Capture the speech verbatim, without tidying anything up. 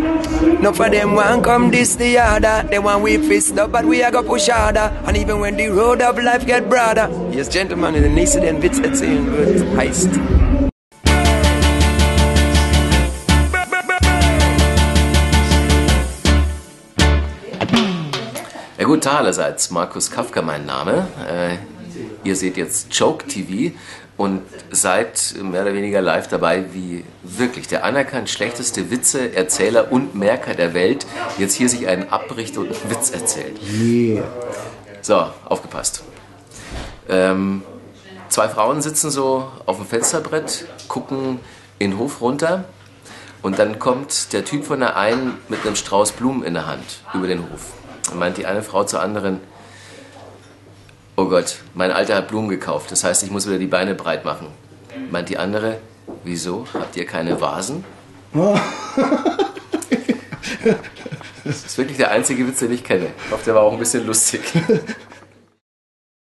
No for them one come this the other. They want we fist up but we are go push harder. And even when the road of life get broader. Yes, gentlemen, in the nächste den Witz erzählen wird, heißt... Ja gut, Tag allerseits, Markus Kafka mein Name. Äh, ihr seht jetzt Joke T V und seid mehr oder weniger live dabei, wie wirklich der anerkannt schlechteste Witze-Erzähler und Merker der Welt jetzt hier sich einen abbricht und einen Witz erzählt. Yeah. So, aufgepasst. Ähm, zwei Frauen sitzen so auf dem Fensterbrett, gucken in den Hof runter und dann kommt der Typ von der einen mit einem Strauß Blumen in der Hand über den Hof. Dann meint die eine Frau zur anderen: Oh Gott, mein Alter hat Blumen gekauft, das heißt, ich muss wieder die Beine breit machen. Meint die andere: Wieso? Habt ihr keine Vasen? Das ist wirklich der einzige Witz, den ich kenne. Ich hoffe, der war auch ein bisschen lustig.